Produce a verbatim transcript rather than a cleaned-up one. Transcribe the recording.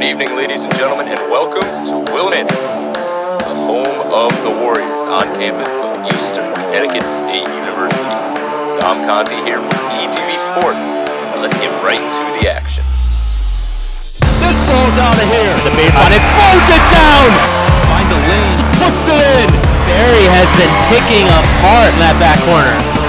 Good evening, ladies and gentlemen, and welcome to Willamette, the home of the Warriors, on campus of Eastern Connecticut State University. Dom Conti here from E T V Sports. Now let's get right into the action. This ball's out of here. The baseline, it throws it down. Find a lane, puts it in. Barry has been picking apart in that back corner.